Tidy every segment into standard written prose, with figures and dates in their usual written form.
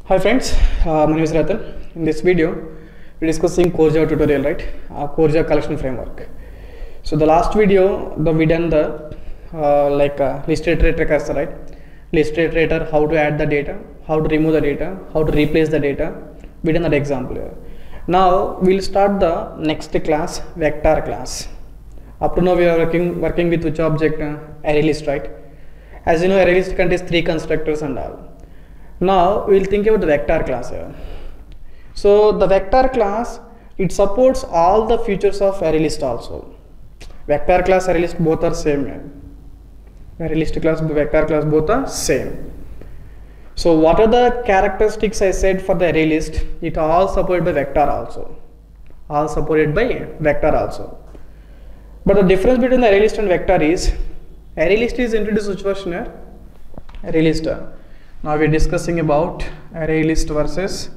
Hi friends, my name is Ratan. In this video, we're discussing Core Java tutorial, right? Core Java collection framework. So the last video, we done the list iterator cursor, right? List iterator, how to add the data, how to remove the data, how to replace the data. We done that example here. Now we'll start the next class, vector class. Up to now we are working with which object? Array list, right? As you know, array list contains 3 constructors and all. Now we will think about the vector class here. So the vector class, it supports all the features of array list also. Vector class, array list both are same here. Array list class, vector class both are same. So what are the characteristics I said for the array list? It all supported by vector also. All supported by vector also. But the difference between the array list and vector is, array list is introduced which version here? Array list. Now we are discussing about array list versus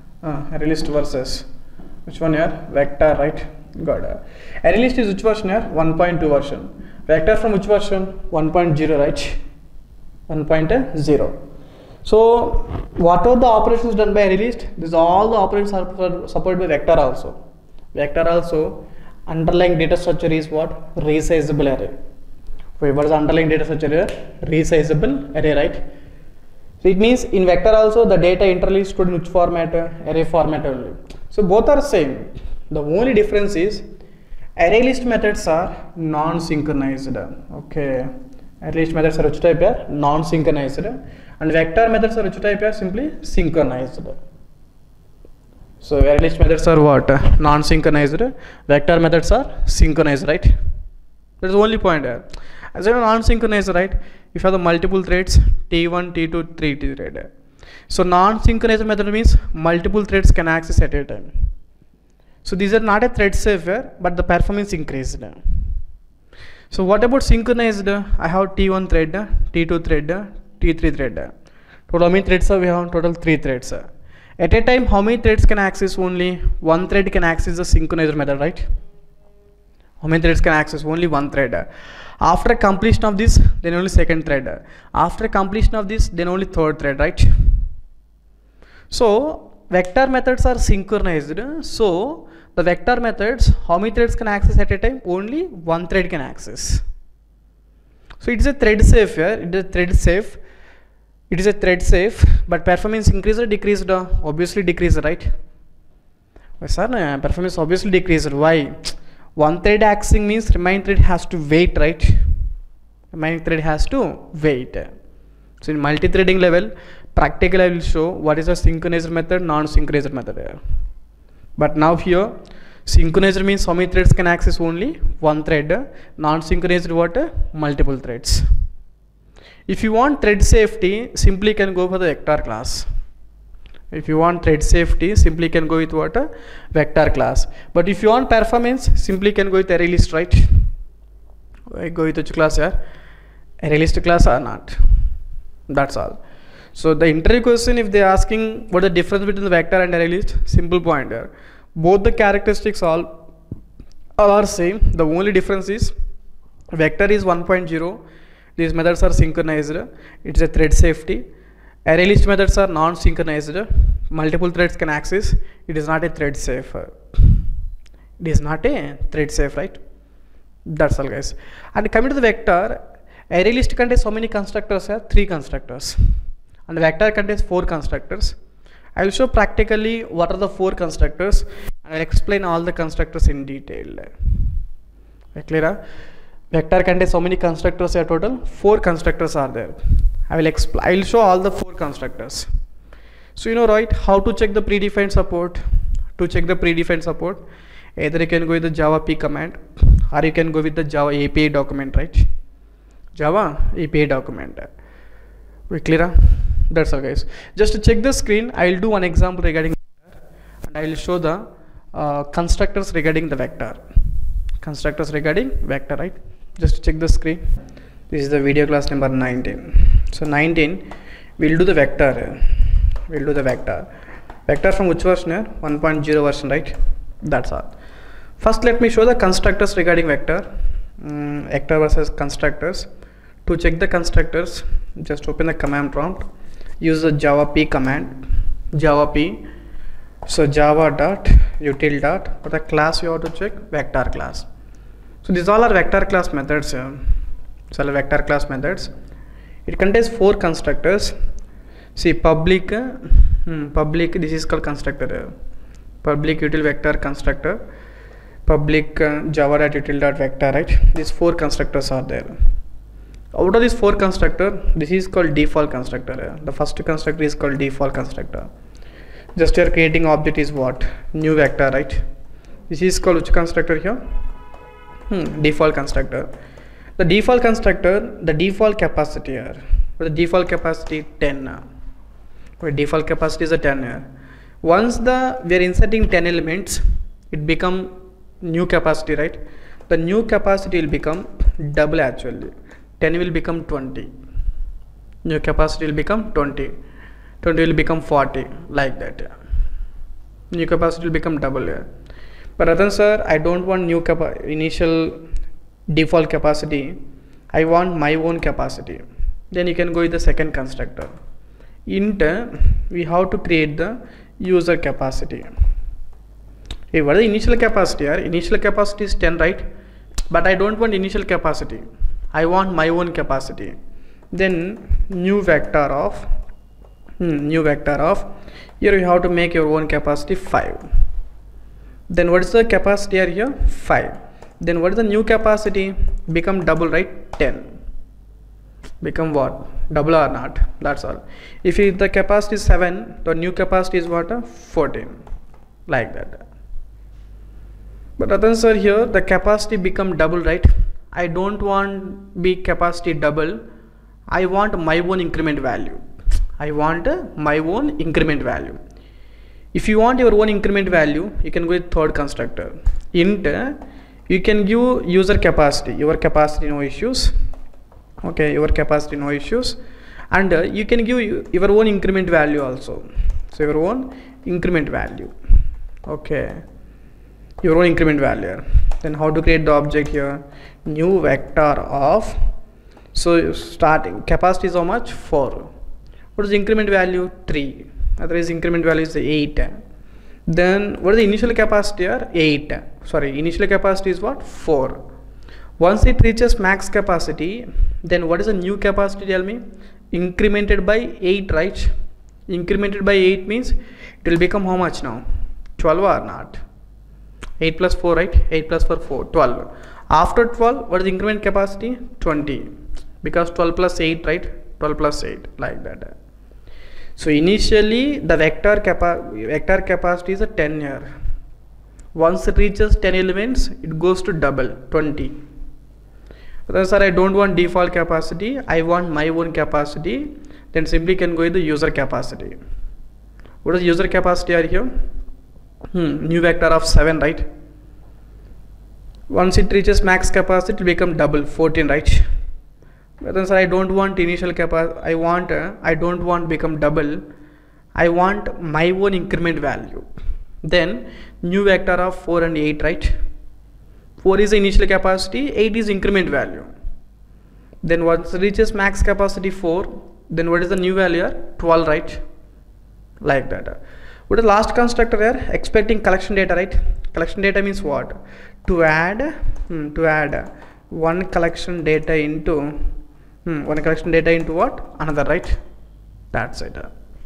which one here? Vector, right? Got it. Array list is which version here? 1.2 version. Vector from which version? 1.0, right? 1.0. So what are the operations done by array list? These all the operations are supported by vector also. Vector also, underlying data structure is what? Resizable array. Wait, what is the underlying data structure here? Resizable array, right? So it means in vector also the data internally stored in which format? Array format only. So both are same. The only difference is array list methods are non-synchronized. Okay. Array list methods are which type here? Non-synchronized. And vector methods are which type here? Simply synchronized. So array list methods are what? Non-synchronized. Vector methods are synchronized, right? That's the only point here. As I know, non-synchronized, right? If you have the multiple threads, T1, T2, 3 thread. So non-synchronized method means multiple threads can access at a time. So these are not a thread safe here, but the performance increased. So what about synchronized? I have T1 thread, T2 thread, T3 thread. Total how many threads we have? Total 3 threads. At a time, how many threads can access? Only one thread can access the synchronized method, right? How many threads can access? Only one thread. After completion of this, then only second thread. After completion of this, then only third thread, right? So vector methods are synchronized. So the vector methods, how many threads can access at a time? Only one thread can access. So it is a thread safe here. It is a thread safe. It is a thread safe, but performance increased or decreased? Obviously decreased, right? Sir, performance obviously decreased. Why? One thread accessing means remaining thread has to wait, right? Remaining thread has to wait. So in multi-threading level, practically I will show what is a synchronized method, non-synchronized method. But now here, synchronized means how many threads can access? Only one thread. Non-synchronized what? Multiple threads. If you want thread safety, simply can go for the vector class. If you want thread safety, simply can go with what? Vector class. But if you want performance, simply can go with array list, right? I go with which class here? Array list class or not? That's all. So the interview question, if they are asking what the difference between the vector and array list, simple point here. Both the characteristics all are same. The only difference is vector is 1.0. These methods are synchronized. It's a thread safety. Array list methods are non-synchronized. Multiple threads can access. It is not a thread safe. It is not a thread safe, right? That's all, guys. And coming to the vector, array list contains how many constructors here? 3 constructors. And vector contains 4 constructors. I will show practically what are the 4 constructors, and I will explain all the constructors in detail. Clear? Vector contains how many constructors here total? 4 constructors are there. I will show all the 4 constructors. So you know, right, how to check the predefined support? To check the predefined support, either you can go with the Java P command, or you can go with the Java API document, right? Java API document. We clear? That's all, guys. Just to check the screen, I will do one example regarding vector, and I will show the constructors regarding the vector. Constructors regarding vector, right? Just to check the screen. This is the video class number 19. So 19, we'll do the vector. We'll do the vector. Vector from which version here? 1.0 version, right? That's all. First, let me show the constructors regarding vector. Vector versus constructors. To check the constructors, just open the command prompt, use the Java P command. Java P. So Java dot util dot, for the class you have to check vector class. So these all are vector class methods here. So vector class methods. It contains 4 constructors. See public, public, this is called constructor. Public util vector constructor, public java.util.vector, right? These 4 constructors are there. Out of these 4 constructor, this is called default constructor. The first constructor is called default constructor. Just here creating object is what? New vector, right? This is called which constructor here? Default constructor. The default constructor, the default capacity here. The default capacity 10. Default capacity is a 10 here. Once we are inserting 10 elements, it become new capacity, right? The new capacity will become double actually. 10 will become 20. New capacity will become 20. 20 will become 40, like that. New capacity will become double here. But Ratan sir, I don't want new initial default capacity. I want my own capacity. Then you can go with the second constructor. Int, we have to create the user capacity. Hey, what is the initial capacity here? Initial capacity is 10, right? But I don't want initial capacity. I want my own capacity. Then new vector of here you have to make your own capacity 5. Then what is the capacity here? 5. Then what is the new capacity? Become double, right? 10. Become what? Double or not? That's all. If the capacity is 7, the new capacity is what? 14. Like that. But Ratan sir, here the capacity become double, right? I don't want be capacity double. I want my own increment value. I want my own increment value. If you want your own increment value, you can go with third constructor. Int, you can give user capacity. Your capacity no issues. Okay, your capacity no issues. And you can give your own increment value also. So your own increment value. Okay, your own increment value. Then how to create the object here? New vector of, so starting capacity is how much? 4. What is the increment value? 3. Otherwise increment value is 8. Then what is the initial capacity here? 8. Sorry, initial capacity is what? 4. Once it reaches max capacity, then what is the new capacity? Tell me. Incremented by 8, right? Incremented by 8 means it will become how much now? 12 or not? 8 plus 4, right? 8 plus 4, 12. After 12, what is the increment capacity? 20. Because 12 plus 8, right? 12 plus 8, like that. So initially the vector capacity is a 10 here. Once it reaches 10 elements, it goes to double, 20. But sir, I don't want default capacity. I want my own capacity. Then simply can go with the user capacity. What is user capacity here? New vector of 7, right? Once it reaches max capacity, it will become double, 14, right? But then sir, I don't want initial capacity. I don't want become double. I want my own increment value. Then new vector of 4 and 8, right? 4 is the initial capacity, 8 is increment value. Then once it reaches max capacity 4, then what is the new value here? 12, right? Like that. What is the last constructor here? Expecting collection data, right? Collection data means what? To add one collection data into what? Another, right? That's it.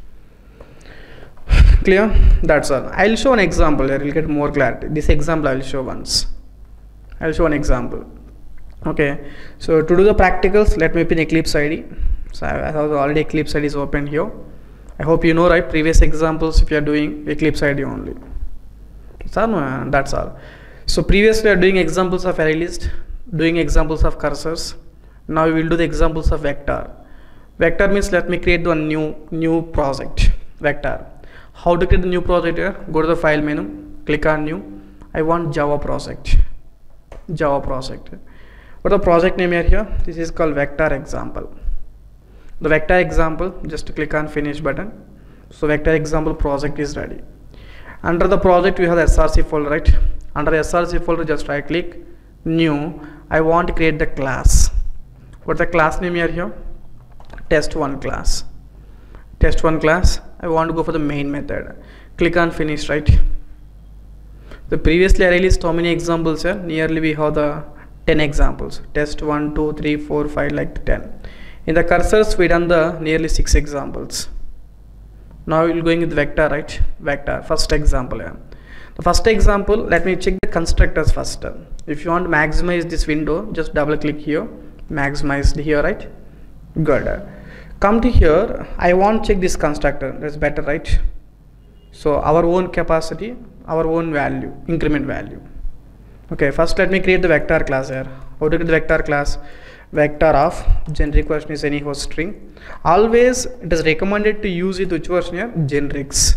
Clear? That's all. I'll show an example here. You'll get more clarity. This example I'll show once. I'll show an example. Okay. So to do the practicals, let me open Eclipse IDE. So I have already Eclipse IDE is open here. I hope you know, right? Previous examples, if you are doing Eclipse IDE only. So that's all. So previously we are doing examples of array list, doing examples of cursors. Now we will do the examples of vector. Vector means let me create one new project. Vector. How to create the new project here? Go to the file menu, click on new. I want Java project. Java project. What is the project name here? This is called vector example. The vector example, just click on finish button. So vector example project is ready. Under the project we have the src folder, right? Under the src folder, just right click, new. I want to create the class. What's the class name here? Test1 class. Test1 class. I want to go for the main method. Click on finish, right? The previously array list how many examples here? Nearly we have the 10 examples. Test 1, 2, 3, 4, 5 like 10. In the cursors we done the nearly 6 examples. Now we'll going with vector, right? Vector, first example here. The first example, let me check the constructors first. If you want to maximize this window, just double click here, maximized here, right? Good. Come to here, I want to check this constructor, that's better, right? So our own capacity, our own value, increment value. Okay, first let me create the vector class here. How to create the vector class? Vector of generic version is any host string. Always it is recommended to use it which version here? Generics.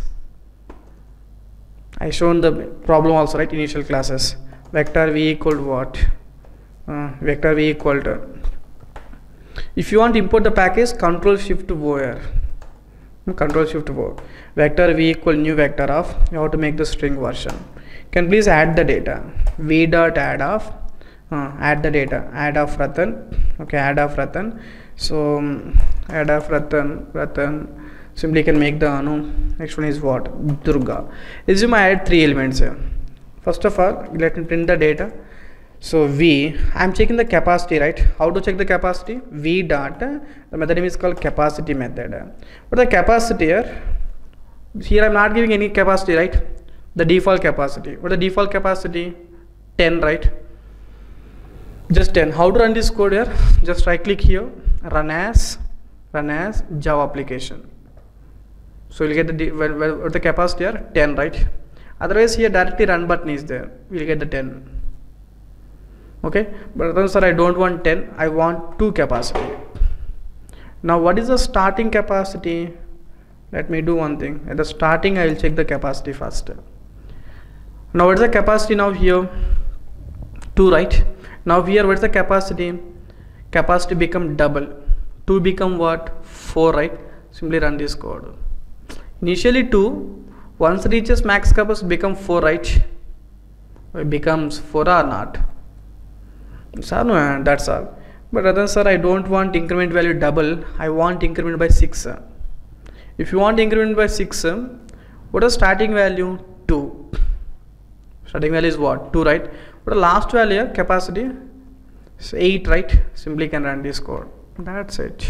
I shown the problem also, right? Initial classes. Vector v equal to what? Vector v equal to, if you want to import the package, Control Shift O here. Control Shift O. Vector v equal new vector of, you have to make the string version. Can please add the data. V dot add of, add the data. Add of Ratan. Okay, add of Ratan. So add of Ratan. Simply can make the next one is what? Durga. Assume I add 3 elements here. First of all, let me print the data. So V, I am checking the capacity, right? How to check the capacity? V dot, the method name is called capacity method. But the capacity here I am not giving any capacity, right? The default capacity. What the default capacity? 10, right? Just 10. How to run this code here? Just right click here, run as Java application. So you'll get the capacity here 10, right? Otherwise here directly run button is there. We'll get the 10. Okay, but then sir I don't want 10, I want 2 capacity. Now what is the starting capacity? Let me do one thing. At the starting I will check the capacity first. Now what is the capacity now here? 2, right? Now here what is the capacity? Capacity become double. 2 become what? 4, right? Simply run this code. Initially 2, once reaches max capacity become 4, right? It becomes 4 or not? Sir, no, that's all. But other sir, I don't want increment value double, I want increment by 6. If you want increment by 6, what is starting value? 2. Starting value is what? 2, right? What the last value here? Capacity is 8, right? Simply can run this code. That's it.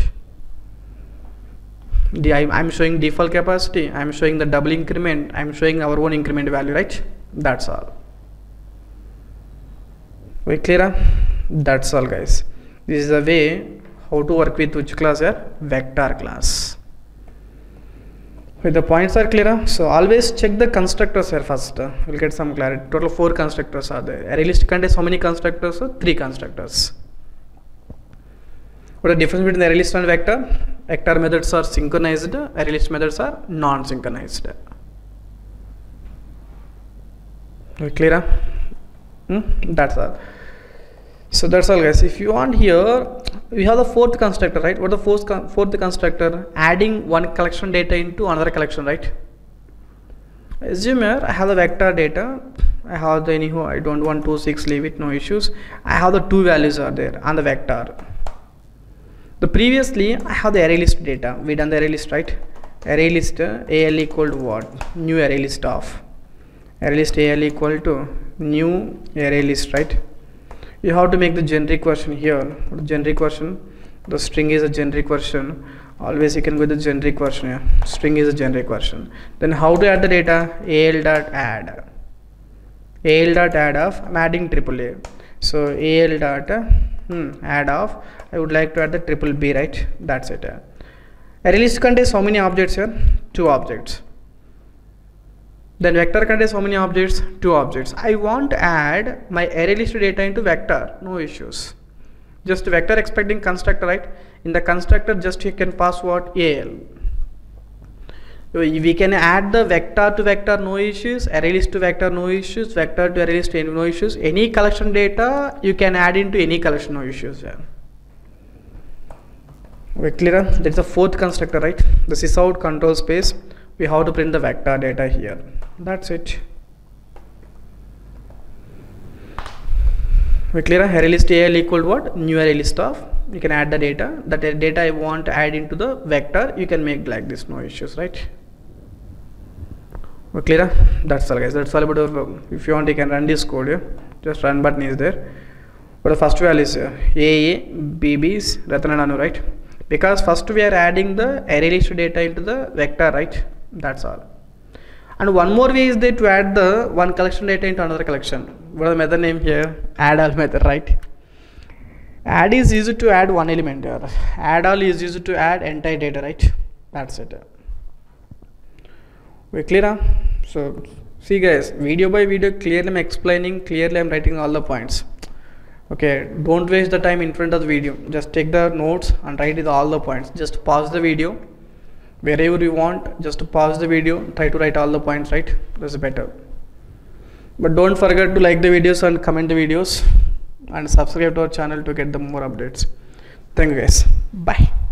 I'm showing default capacity, I'm showing the double increment, I'm showing our own increment value, right? That's all. We clear? That's all, guys. This is the way how to work with which class here? Vector class. If the points are clear, so always check the constructors here first. We'll get some clarity. Total 4 constructors are there. Array list contains how many constructors? 3 constructors. What is the difference between the array list and vector? Vector methods are synchronized, array list methods are non-synchronized. We clear? That's all. So that's all, guys. If you want here, we have the 4th constructor, right? What is the 4th constructor? Adding one collection data into another collection, right? Assume here I have the vector data. I have the anyhow, I don't want 2, 6, leave it, no issues. I have the 2 values are there on the vector. The previously I have the array list data. We done the array list, right? Array list AL equal to what? New array list of. Array list AL equal to new array list, right? You have to make the generic version here. Generic version, the string is a generic version. Always you can go with the generic version here. String is a generic version. Then how to add the data? al.add. al.add of, I'm adding AAA. So al.add of, I would like to add the triple B, right? That's it. Array list contains how many objects here? 2 objects. Then vector contains how many objects? 2 objects. I want to add my array list data into vector. No issues. Just vector expecting constructor, right? In the constructor, just you can pass what? AL. We can add the vector to vector, no issues. Array list to vector, no issues. Vector to array list, no issues. Any collection data you can add into any collection, no issues. Yeah. We clear? That's the 4th constructor, right? The sysout control space. We have to print the vector data here. That's it. We clear? Array list AL equal to what? New array list of. You can add the data. That data I want to add into the vector. You can make like this, no issues, right? Clear? That's all guys, that's all about if you want you can run this code here. Just run button is there. But the first value is AA, BB's, Ratan and Anu, right? Because first we are adding the array list data into the vector, right? That's all. And one more way is there to add the one collection data into another collection. What is the method name here? Add all method, right? Add is used to add one element here. Add all is used to add entire data, right? That's it. We clear now? So see guys, video by video clearly I'm explaining, clearly I'm writing all the points. Okay, don't waste the time in front of the video. Just take the notes and write it all the points. Just pause the video wherever you want. Just pause the video, try to write all the points, right? That's better. But don't forget to like the videos and comment the videos and subscribe to our channel to get the more updates. Thank you guys. Bye.